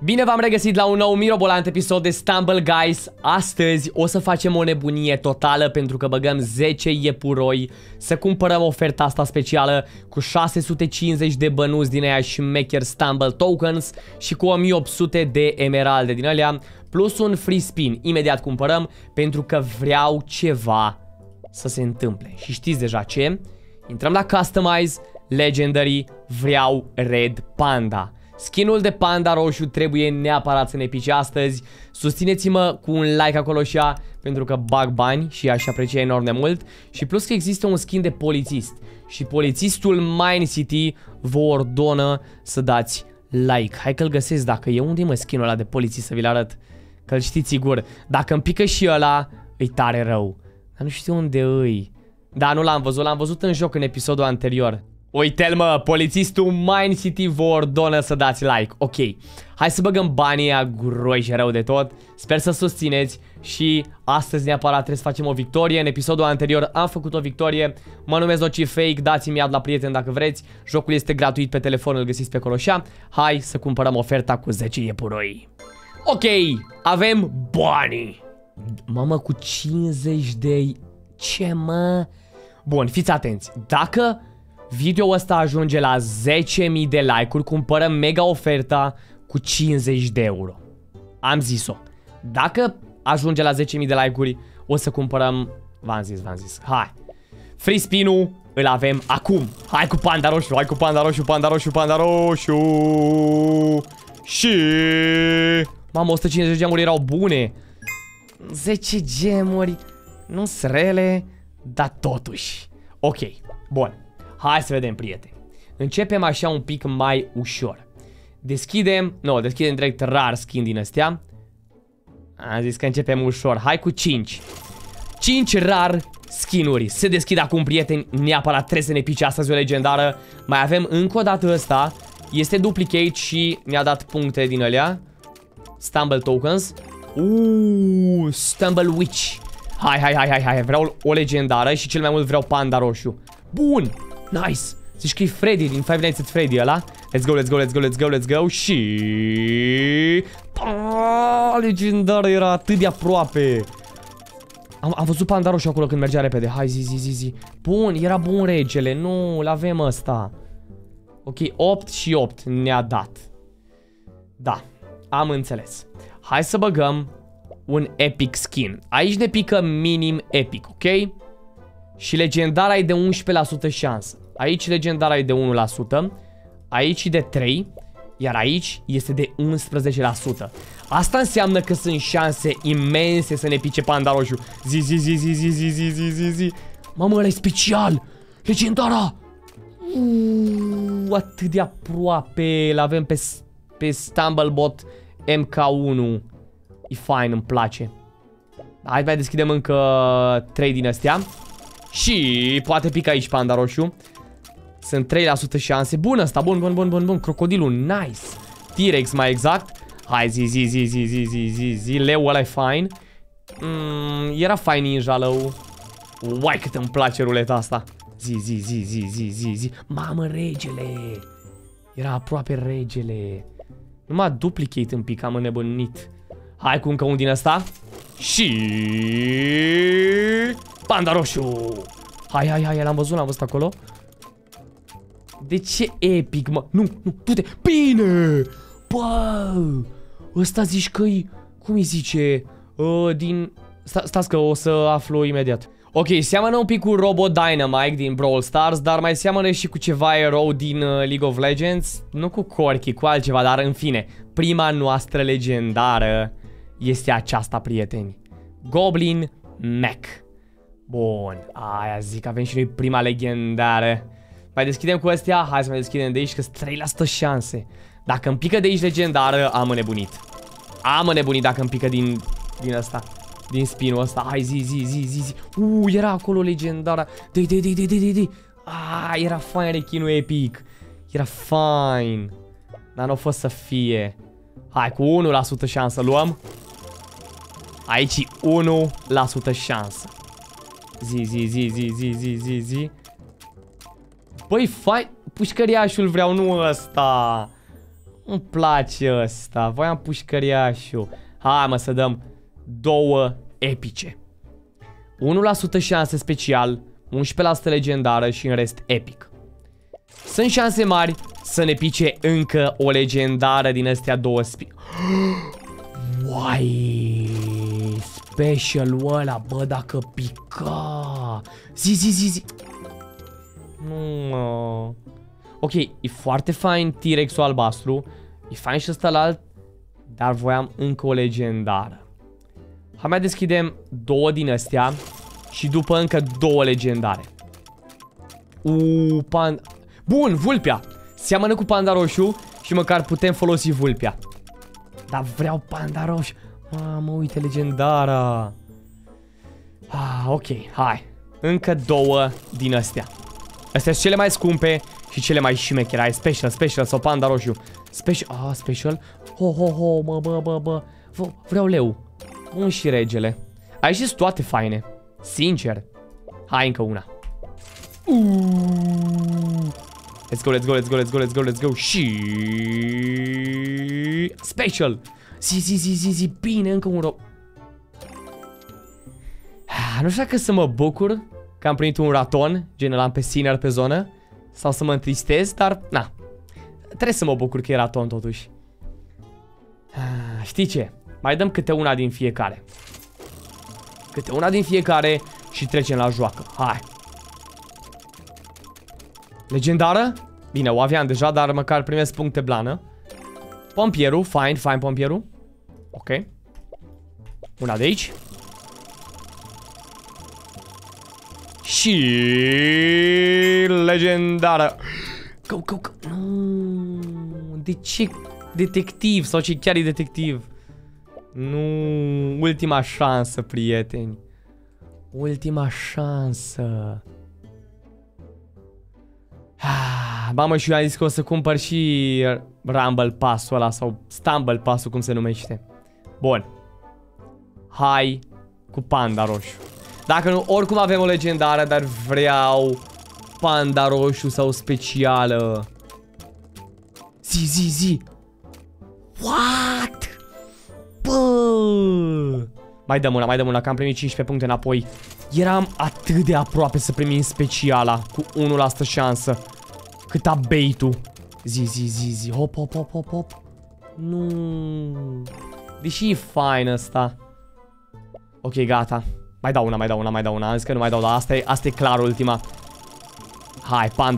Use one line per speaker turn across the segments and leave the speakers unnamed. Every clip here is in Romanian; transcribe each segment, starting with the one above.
Bine v-am regăsit la un nou mirobolant episod de Stumble Guys. Astăzi o să facem o nebunie totală pentru că băgăm 10 iepuroi să cumpărăm oferta asta specială cu 650 de bănuți din aia șmecher Stumble Tokens și cu 1800 de emeralde din alea plus un free spin. Imediat cumpărăm pentru că vreau ceva să se întâmple. Și știți deja ce? Intrăm la Customize, Legendary, vreau Red Panda. Skinul de panda roșu trebuie neapărat să ne pice astăzi. Susțineți-mă cu un like acolo așa, pentru că bag bani și aș aprecia enorm de mult. Și plus că există un skin de polițist și polițistul Mine City vă ordonă să dați like. Hai că-l găsesc, dacă e, unde mă skinul ăla de polițist, să vi-l arăt, că-l știți sigur. Dacă îmi pică și ăla, îi tare rău. Dar nu știu unde îi. Da, nu l-am văzut, l-am văzut în joc în episodul anterior. Uite-l, mă, polițistul Mine City vă ordonă să dați like. Ok, hai să băgăm banii ăia groși rău de tot. Sper să susțineți și astăzi neapărat trebuie să facem o victorie. În episodul anterior am făcut o victorie. Mă numesc Nocifake, dați-mi iad la prieten dacă vreți. Jocul este gratuit pe telefon, îl găsiți pe acolo așa. Hai să cumpărăm oferta cu 10 iepuroi. Ok, avem banii. Mamă, cu 50 de... Ce, mă? Bun, fiți atenți. Dacă video ăsta ajunge la 10.000 de like-uri, cumpărăm mega oferta cu 50 de euro. Am zis-o. Dacă ajunge la 10.000 de like-uri, o să cumpărăm... V-am zis. Hai. Free spin-ul îl avem acum. Hai cu panda roșu, hai cu panda roșu, panda roșu, panda roșu. Și... Mamă, 150 gemuri erau bune. 10 gemuri. Nu sunt rele, dar totuși. Ok, bun. Hai să vedem, prieteni. Începem așa un pic mai ușor. Deschidem direct rar skin din astea. Am zis că începem ușor. Hai cu 5. 5 rar skinuri. Se deschid acum, prieteni. Neapărat trebuie să ne pice astăzi o legendară. Mai avem încă o dată ăsta. Este duplicate și ne-a dat puncte din alea. Stumble Tokens. Stumble Witch. Hai. Vreau o legendară și cel mai mult vreau panda roșu. Bun. Nice. Zici că e Freddy din Five Nights at Freddy ăla. Let's go. Și... legendară era atât de aproape. Am văzut panda roșu acolo când mergea repede. Hai, zi. Bun, era bun regele. Nu, l-avem ăsta. Ok, 8 și 8 ne-a dat. Da, am înțeles. Hai să băgăm un epic skin. Aici ne pică minim epic, ok? Și legendara e de 11% șansă. Aici legendara e de 1%. Aici e de 3%. Iar aici este de 11%. Asta înseamnă că sunt șanse imense să ne pice panda roșu. Zi. Mamă, ăla e special. Legendara. Atât de aproape. L-avem pe Stumblebot MK1. E fain, îmi place. Hai, mai deschidem încă 3 din astea. Și poate pica aici panda roșu. Sunt 3% șanse. Bun ăsta, bun. Crocodilul, nice. T-Rex mai exact. Hai, zi. Leu ăla e fain. Era fain ninja lău. Uai, cât îmi place ruleta asta. Zi. Mamă, regele. Era aproape regele. Numai duplicate un pic, am înnebunit. Hai cu încă un din ăsta. Și... panda roșu. Hai, l-am văzut acolo. De ce epic, mă? Nu, du-te. Bine! Bă! Ăsta zici că-i... cum îi zice? Din... Stați că o să aflu imediat. Ok, seamănă un pic cu Robo Dynamite din Brawl Stars, dar mai seamănă și cu ceva erou din League of Legends. Nu cu Corki, cu altceva, dar în fine. Prima noastră legendară este aceasta, prieteni. Goblin Mac. Bun, aia zic, avem și noi prima legendară. Mai deschidem cu astea? Hai să mai deschidem de aici, că sunt 3% șanse. Dacă îmi pică de aici legendară, am înnebunit. Am înnebunit dacă îmi pică din ăsta. Din spinul ăsta. Hai, zi. Era acolo legendară. Dă-i. Era fain rechinul epic. Era fain. Dar nu a fost să fie. Hai, cu 1% șansă luăm. Aici 1% șansă. Zi. Băi, fain. Pușcăriașul vreau, nu ăsta. Nu-mi place ăsta. Voiam pușcăriașul. Hai mă să dăm 2 epice. 1% șanse special, 11% legendară și în rest epic. Sunt șanse mari să ne pice încă o legendară din astea 2 Uai, special-ul ăla, bă, dacă pica. Zi. Nu, mă. Ok, e foarte fain T-Rex-ul albastru. E fain și ăsta la alt. Dar voiam încă o legendară. Hai mai deschidem 2 din astea. Și după încă 2 legendare. Bun, vulpea. Seamănă cu panda roșu. Și măcar putem folosi vulpea. Dar vreau panda roșu. Mamă, uite legendara. Ok, hai. Încă 2 din astea. Astea sunt cele mai scumpe și cele mai șmechere. Hai, special sau panda roșu. Special. Ho, bă. Vreau leu. Și regele. Aici sunt toate faine. Sincer. Hai, încă una. Let's go. Și special. Zi, bine, încă un nu știu dacă să mă bucur că am primit un raton, gen l-am pe Sinner pe zonă, sau să mă întristez, dar na. Trebuie să mă bucur că e raton totuși. Știi ce? Mai dăm câte una din fiecare. Și trecem la joacă. Hai. Legendară? Bine, o aveam deja, dar măcar primesc puncte blană. Pompierul, fine pompierul. Ok. Una de aici. Și legendară. Go. De ce detectiv? Sau ce chiar e detectiv? Nu, ultima șansă, prieteni. Ultima șansă. Mamă, și eu am zis că o să cumpăr și Rumble Pass-ul ăla sau Stumble Pass-ul, cum se numește. Bun. Hai cu panda roșu. Dacă nu, oricum avem o legendară, dar vreau panda roșu sau specială. Zi. What? Bă! Mai dăm una, că am primit 15 puncte înapoi. Eram atât de aproape să primim speciala cu 1% șansă. Cât a bait-ul. Zi. Hop. Nu. Deși e fain ăsta. Ok, gata. Mai dau una. Am zis că nu mai dau, dar asta e clar ultima. Hai, panda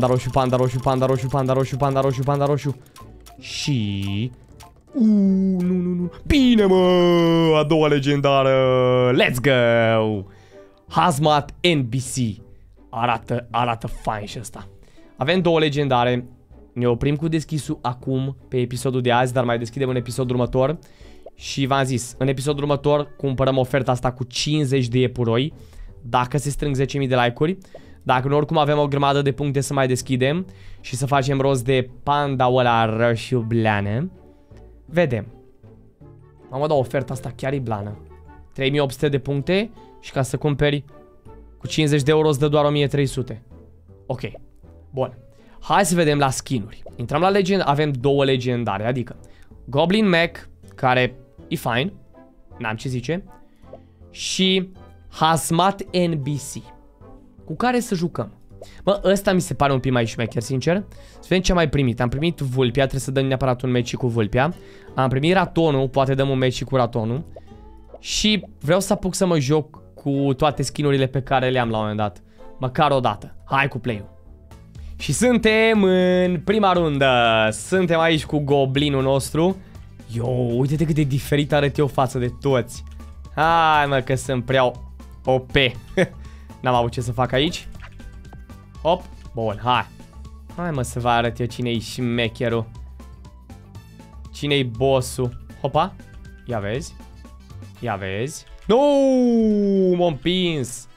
roșu. Și... nu. Bine, mă! A doua legendară. Let's go! Hazmat NBC. Arată fain și ăsta. Avem 2 legendare. Ne oprim cu deschisul acum pe episodul de azi, dar mai deschidem în episodul următor. Și v-am zis, în episodul următor cumpărăm oferta asta cu 50 de iepuroi. Dacă se strâng 10.000 de like-uri. Dacă nu, oricum avem o grămadă de puncte să mai deschidem. Și să facem rost de panda-ul ăla roșu blană. Vedem. Mamă, da, oferta asta chiar e blană. 3800 de puncte. Și ca să cumperi cu 50 de euro îți dă doar 1300. Ok. Bun. Hai să vedem la skin-uri. Intrăm la legend. Avem 2 legendare. Adică Goblin Mac, care e fine. N-am ce zice. Și Hazmat NBC, cu care să jucăm. Mă, ăsta mi se pare un pic mai șmecher, sincer. Să vedem ce am mai primit. Am primit vulpea, trebuie să dăm neapărat un match cu vulpea. Am primit ratonul, poate dăm un match cu ratonul. Și vreau să apuc să mă joc cu toate skinurile pe care le-am la un moment dat. Măcar o dată. Hai cu play-ul. Și suntem în prima rundă. Suntem aici cu goblinul nostru. Yo, uite-te cât de diferit arăt eu față de toți. Hai, mă, că sunt prea OP. N-am avut ce să fac aici. Hop, bun, hai. Hai, mă, să vă arăt eu cine-i șmecherul. Cine-i bossul. Hopa, ia vezi. Ia vezi. Nu, m-am împins.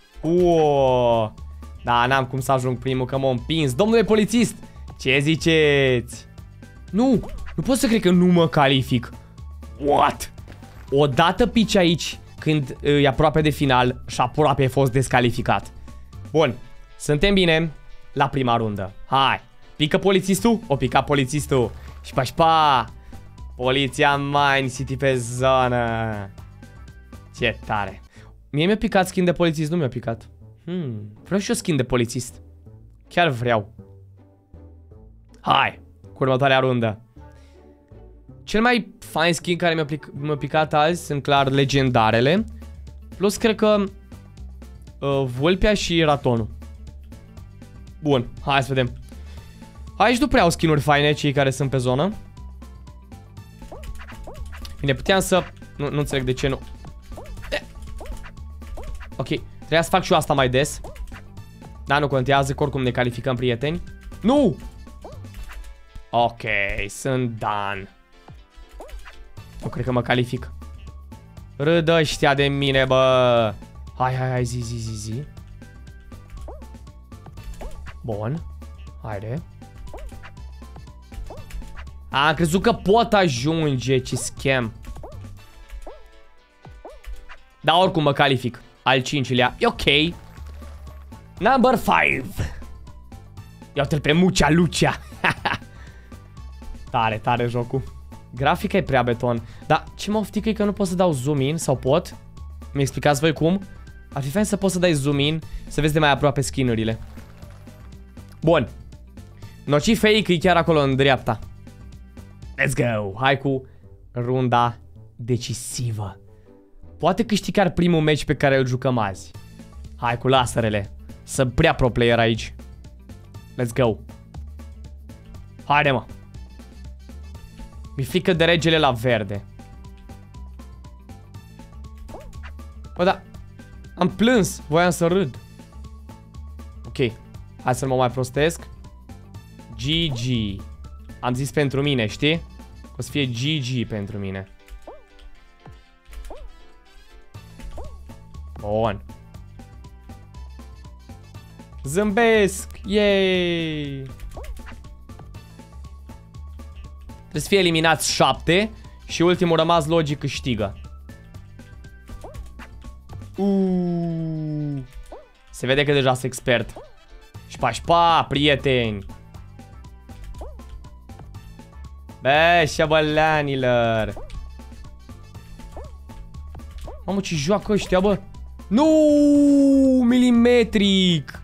Da, n-am cum să ajung primul, că m-am împins. Domnule polițist, ce ziceți? Nu pot să cred că nu mă calific. What? Odată pici aici când e aproape de final și aproape ai fost descalificat. Bun, suntem bine la prima rundă. Hai, pică polițistul? O pica polițistul. Șpa. Poliția Mine City pe zonă. Ce tare. Mie mi-a picat skin de polițist, nu mi-a picat. Vreau și eu skin de polițist. Chiar vreau. Hai, cu următoarea rundă. Cel mai fain skin care mi-a picat azi sunt clar legendarele. Plus cred că vulpea și ratonul. Bun, hai să vedem. Aici nu prea au skin-uri faine cei care sunt pe zonă. Bine, puteam să... Nu înțeleg de ce nu. Ok, trebuia să fac și eu asta mai des. Da, nu contează, că oricum ne calificăm, prieteni. Nu! Ok, sunt done. Nu cred că mă calific. Râdă ăștia de mine, bă. Hai, zi. Bun. Haide. Am crezut că pot ajunge, ce scam. Dar oricum mă calific. Al 5-lea, e ok. Number 5. Iau-te-l pe Mucea Lucia. Tare jocul. Grafica e prea beton. Dar ce mă oftică e că nu pot să dau zoom in. Sau pot? Mi explicați voi cum? Ar fi fain să poți să dai zoom in, să vezi de mai aproape skin-urile. Bun. Nociv fake e chiar acolo în dreapta. Let's go. Hai cu runda decisivă. Poate câștig chiar primul meci pe care îl jucăm azi. Hai cu laserele. Sunt prea pro player aici. Let's go. Haide, mă. Mi-e frică de regele la verde. Bă, da. Am plâns. Voiam să râd. Ok. Hai să mă mai prostesc. GG. Am zis pentru mine, știi? O să fie GG pentru mine. Bun. Zâmbesc. Yay. Trebuie să fie eliminați 7 și ultimul rămas logic câștigă. Se vede că deja sunt expert. Șpa, prieteni. Bă, șabălanilor. Mamă, ce joacă ăștia, bă. Nu, milimetric.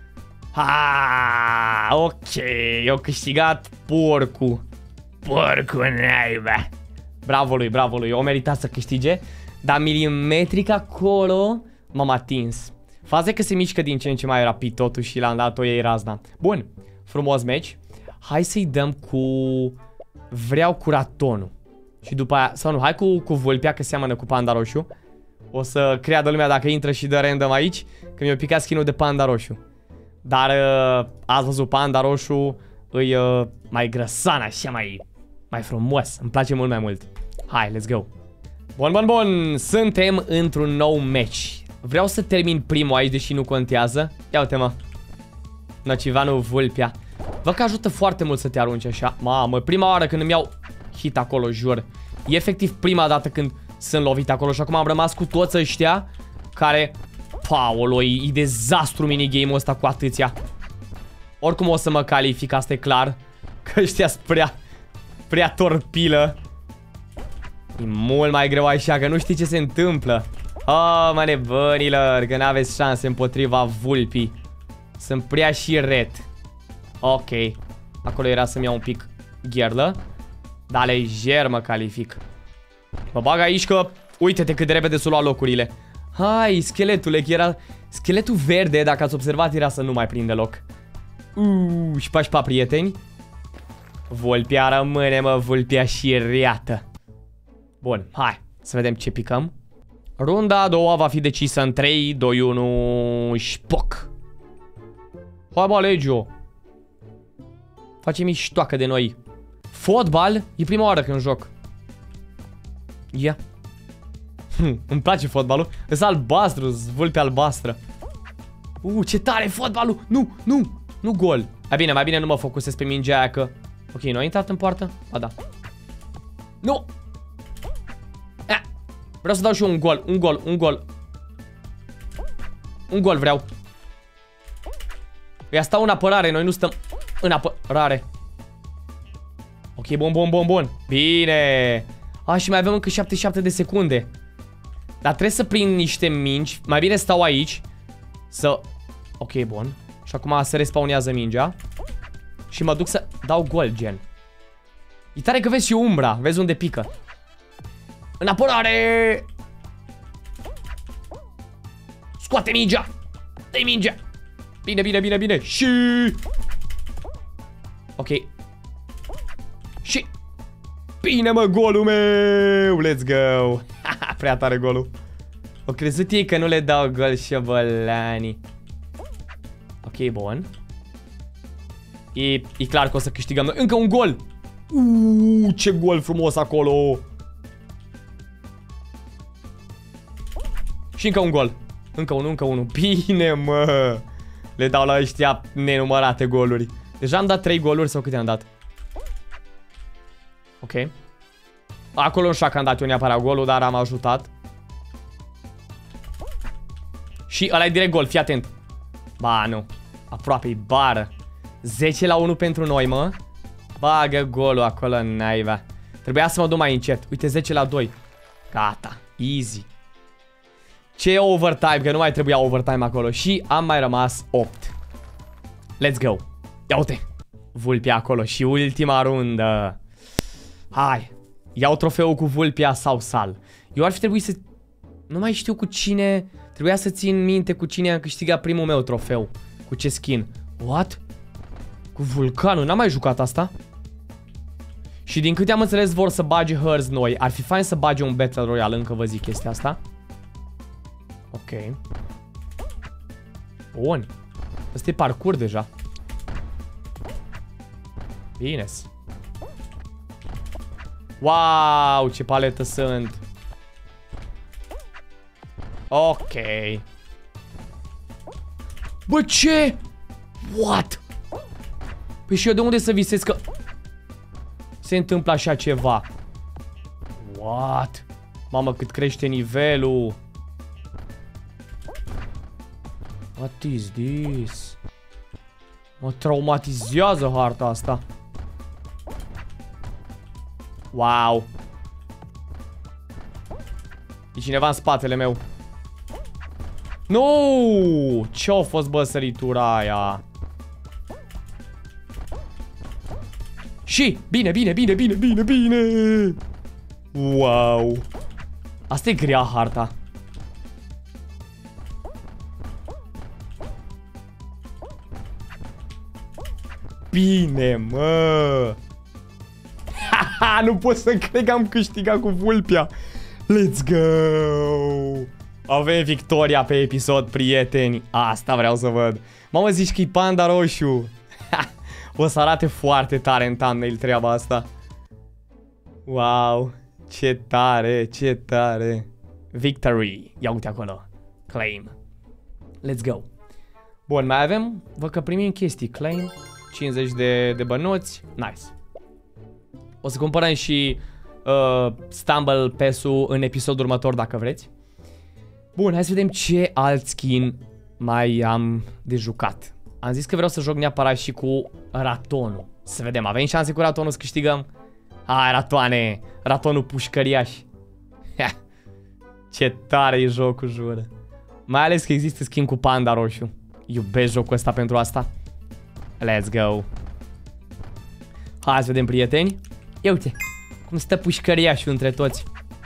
Ok, eu câștigat porcul. Porcul naiba. Bravo lui, o merita să câștige. Dar milimetric acolo m-am atins. Faza e că se mișcă din ce în ce mai rapid totuși și l-am dat-o ei razna. Bun, frumos meci. Hai să-i dăm cu... Vreau cu ratonul. Și după aia, sau nu, hai cu vulpea că seamănă cu panda roșu. O să creadă lumea dacă intră și dă random aici, că mi-a picat skin-ul de panda roșu. Dar ați văzut, panda roșu îi mai grăsan, așa mai frumos. Îmi place mult mai mult. Hai, let's go. Bun, suntem într-un nou match. Vreau să termin primul aici, deși nu contează. Ia uite, mă. Nocivanu vulpea. Văd că ajută foarte mult să te arunci așa. Mamă, prima oară când îmi iau hit acolo, jur. E efectiv prima dată când sunt lovit acolo. Și acum am rămas cu toți ăștia care... Paolo, e dezastru minigame-ul ăsta cu atâția. Oricum o să mă calific, asta e clar. Că ăștia sunt prea torpilă. E mult mai greu așa, că nu știi ce se întâmplă. Oh, mă nebunilor, că n-aveți șanse împotriva vulpii. Sunt prea și ret. Ok. Acolo era să-mi iau un pic gherlă. Dar lejer mă calific. Mă bag aici că... Uite-te cât de repede s-o lua locurile. Hai, scheletule, că era... Scheletul verde, dacă ați observat, era să nu mai prinde loc. Șpa, prieteni. Vulpea rămâne, mă, vulpea șiriată. Bun, hai, să vedem ce picăm. Runda a doua va fi decisă în 3, 2, 1, șpoc. Hai, bă, Legio. Face miștoacă de noi. Fotbal? E prima oară când joc. Ia. Îmi place fotbalul. Îs albastru, vulpe albastră. Ce tare fotbalul. Nu gol. Mai bine nu mă focusez pe mingea aia că... Ok, nu a intrat în poartă? Ba da. Nu. Vreau să dau și eu un gol. Un gol vreau. Ea stau în apărare, noi nu stăm în apărare. Ok, Ok, bun. Bine. Și mai avem încă 77 de secunde. Dar trebuie să prind niște mingi. Mai bine stau aici. Ok, bun. Și acum se respawnează mingea. Și mă duc să dau gol, gen. E tare că vezi și umbra. Vezi unde pică. În apărare! Scoate mingea! Dă-i mingea! Bine. Și... Ok. Și... Bine, mă, golul meu! Let's go! Prea tare golul. O crezut ei că nu le dau gol șobolanii. Ok, bun. E clar că o să câștigăm noi. Încă un gol! Ce gol frumos acolo! Și încă un gol. Încă unul. Bine, mă! Le dau la ăștia nenumărate goluri. Deja am dat 3 goluri sau câte am dat? Ok. Acolo nu știu că am dat eu neapărat golul, dar am ajutat. Și ăla e direct gol, fii atent. Ba, nu. Aproape-i bară. 10-1 pentru noi, mă. Bagă golul acolo în naiba. Trebuia să mă duc mai încet. Uite, 10-2. Gata. Easy. Ce e overtime? Că nu mai trebuia overtime acolo. Și am mai rămas 8. Let's go. Ia uite. Vulpea acolo. Și ultima rundă. Hai. Iau trofeul cu Vulpea sau Sal. Eu ar fi trebuit să... Nu mai știu cu cine... Trebuia să țin minte cu cine am câștigat primul meu trofeu. Cu ce skin. What? Cu vulcanul. N-am mai jucat asta. Și din câte am înțeles vor să bage hărți noi. Ar fi fain să bage un Battle Royale. Încă vă zic chestia asta. Ok. Bun. Ăsta e parcurs deja. Bine-s. Wow, ce paletă sunt. Ok. Bă, ce? What? Păi și eu de unde să visez că se întâmplă așa ceva? What? Mamă, cât crește nivelul. What is this? Mă traumatizează harta asta. Wow. E cineva în spatele meu. Nu! Ce-a fost, bă, săritura aia? Și, bine. Wow. Asta e grea harta. Bine, mă. Haha, nu pot să cred că am câștigat cu Vulpea. Let's go. Avem victoria pe episod, prieteni. Asta vreau să văd. Mamă, zici că e panda roșu. O să arate foarte tare în thumbnail treaba asta. Wow. Ce tare. Victory. Ia uite acolo. Claim. Let's go. Bun, mai avem. Văd că primim chestii. Claim. 50 de bănuți. Nice. O să cumpărăm și Stumble Pass-ul în episodul următor dacă vreți. Bun, hai să vedem ce alt skin mai am de jucat. Am zis că vreau să joc neapărat și cu ratonul. Să vedem, avem șanse cu ratonul să câștigăm? Hai, ratoane! Ratonul pușcăriaș. Ce tare e jocul, jură. Mai ales că există skin cu panda roșu. Iubesc jocul ăsta pentru asta. Let's go. Hai să vedem, prieteni. Ia uite, cum stă pușcăriașul între toți.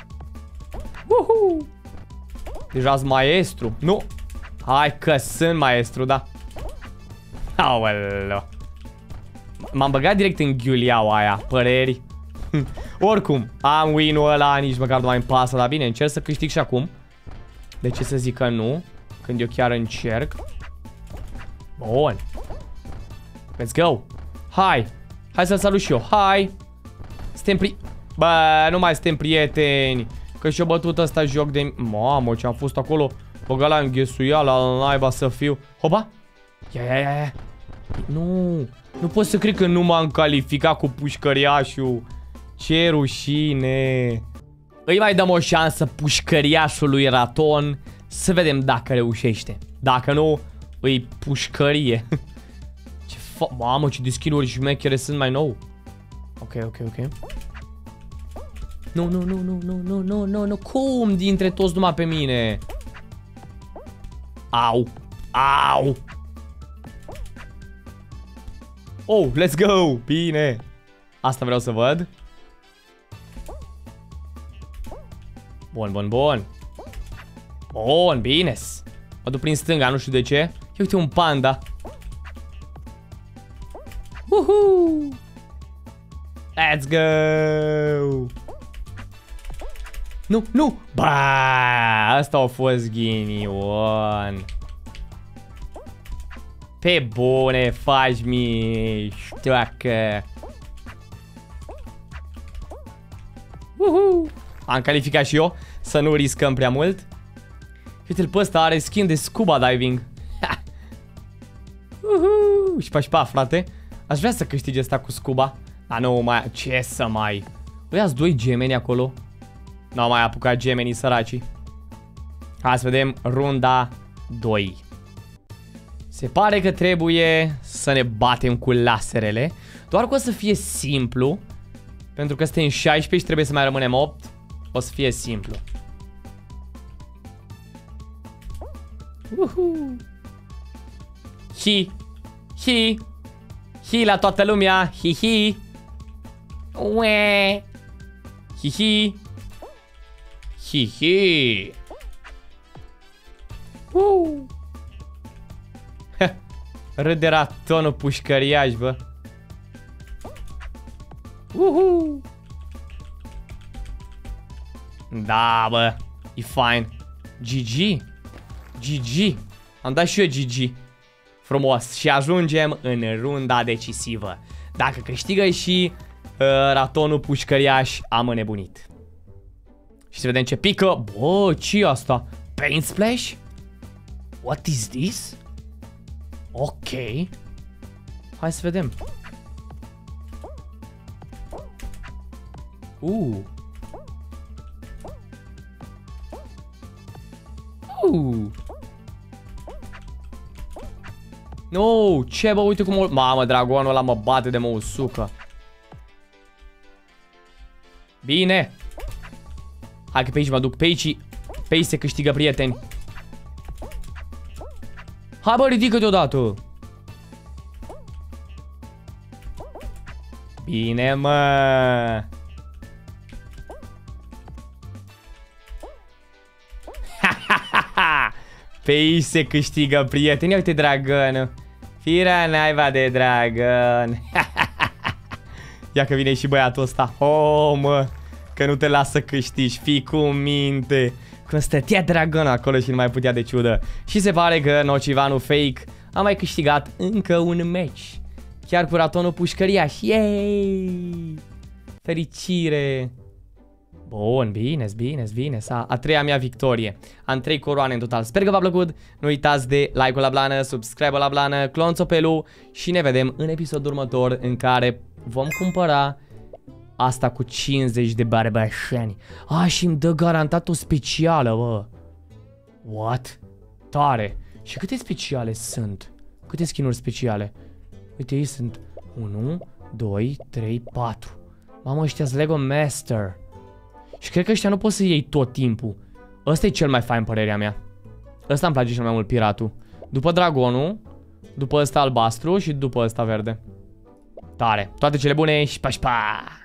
Uhu! Deja-s maestru. Nu. Hai că sunt maestru, da. Aoleu. M-am băgat direct în ghiuliaua aia. Păreri. Oricum, am win-ul ăla, nici măcar nu mai îmi pasă. Dar bine, încerc să câștig și acum. De ce să zic că nu? Când eu chiar încerc. Bun. Let's go. Hai. Hai să-l salut și eu. Hai. Suntem Bă, nu mai suntem prieteni. Că și-o bătut ăsta joc de... Mamă, ce-am fost acolo. Băga la înghesuiala, la naiba să fiu. Hopa. Ia. Nu pot să cred că nu m-am calificat cu pușcăriașul. Ce rușine. Îi mai dăm o șansă pușcăriașului raton. Să vedem dacă reușește. Dacă nu, îi pușcărie. Mamă, ce de skin-uri șmechere sunt mai nou. Ok. Nu, cum dintre toți numai pe mine? Au. Oh, let's go! Bine! Asta vreau să văd. Bun. Bun, bine. Mă duc prin stânga, nu știu de ce. Ia uite un panda. Uhu! Let's go! Nu! Ba! Asta a fost ghinion. Pe bune, faci miștoacă. Uhu! Am calificat și eu, să nu riscăm prea mult. Uite-l pe ăsta, are skin de scuba diving. Uhu! Șpa, frate. Aș vrea să câștige asta cu scuba. Dar nu mai... Ce să mai... Uiați doi gemeni acolo. N-au mai apucat gemenii săracii. Hai să vedem runda 2. Se pare că trebuie să ne batem cu laserele. Doar că o să fie simplu. Pentru că suntem 16 și trebuie să mai rămânem 8. O să fie simplu. Hi la toată lumea. Hi. Ue. Hi. Râde ratonul pușcăriaș, bă. Da, bă. E fine. GG. Am dat și eu GG. Frumos. Și ajungem în runda decisivă. Dacă câștigă și ratonul pușcăriaș, am înnebunit. Și să vedem ce pică. Bă, ce-i asta? Paint splash? What is this? Ok. Hai să vedem. No, ce bă, uite cum o... Mamă, dragonul ăla mă bate de mă usucă. Bine. Hai că pe aici mă duc. Pe aici se câștigă, prieteni. Hai bă, ridică-te odată. Bine, mă. Pe aici se câștigă, prieteni. Uite dragonul. Firea naiba de dragon. Ia că vine și băiatul ăsta. Oh, mă. Că nu te lasă câștigi. Fii cu minte. Când stătea dragon acolo și nu mai putea de ciudă. Și se pare că Nocivanu Fake a mai câștigat încă un match. Chiar cu ratonul pușcăriaș. Yay! Fericire! Bun, bine. A treia mea victorie. Am 3 coroane în total. Sper că v-a plăcut. Nu uitați de like-ul la blană, subscribe-ul la blană, clonțopelul. Și ne vedem în episodul următor în care vom cumpăra asta cu 50 de barbășeni. Și îmi dă garantat o specială, bă. What? Tare. Și câte speciale sunt? Câte skin-uri speciale? Uite, ei sunt 1, 2, 3, 4. Mamă, ăștia-s Lego Master. Și cred că ăștia nu poți să iei tot timpul. Ăsta e cel mai fain, părerea mea. Ăsta îmi place cel mai mult, piratul. După dragonul, după ăsta albastru și după ăsta verde. Tare. Toate cele bune și pa!